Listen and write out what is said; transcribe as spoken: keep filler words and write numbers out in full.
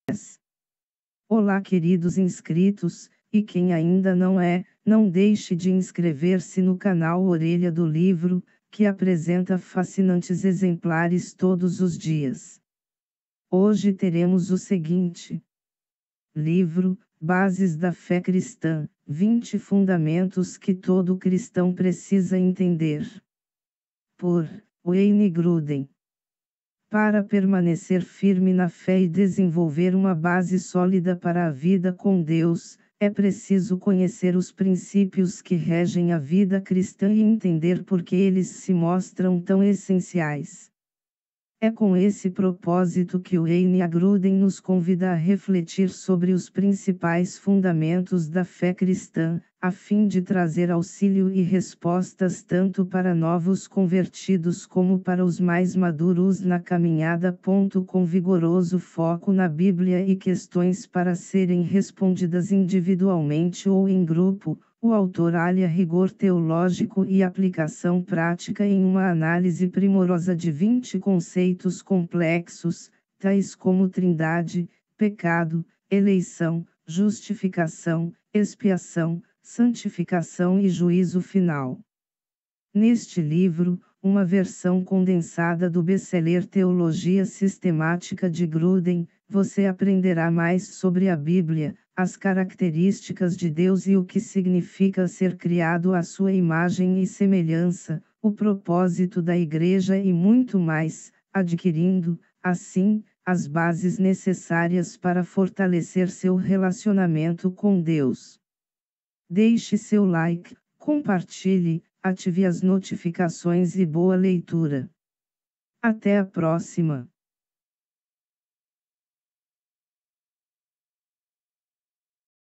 Olá, queridos inscritos, e quem ainda não é, não deixe de inscrever-se no canal Orelha do Livro, que apresenta fascinantes exemplares todos os dias. Hoje teremos o seguinte livro: Bases da Fé Cristã, vinte Fundamentos que todo cristão precisa entender. Por Wayne Grudem. Para permanecer firme na fé e desenvolver uma base sólida para a vida com Deus, é preciso conhecer os princípios que regem a vida cristã e entender por que eles se mostram tão essenciais. É com esse propósito que Wayne Grudem nos convida a refletir sobre os principais fundamentos da fé cristã, a fim de trazer auxílio e respostas tanto para novos convertidos como para os mais maduros na caminhada. Com vigoroso foco na Bíblia e questões para serem respondidas individualmente ou em grupo, o autor alia rigor teológico e aplicação prática em uma análise primorosa de vinte conceitos complexos, tais como trindade, pecado, eleição, justificação, expiação, santificação e juízo final. Neste livro, uma versão condensada do best-seller Teologia Sistemática de Grudem, você aprenderá mais sobre a Bíblia, as características de Deus e o que significa ser criado à sua imagem e semelhança, o propósito da Igreja e muito mais, adquirindo, assim, as bases necessárias para fortalecer seu relacionamento com Deus. Deixe seu like, compartilhe, ative as notificações e boa leitura. Até a próxima!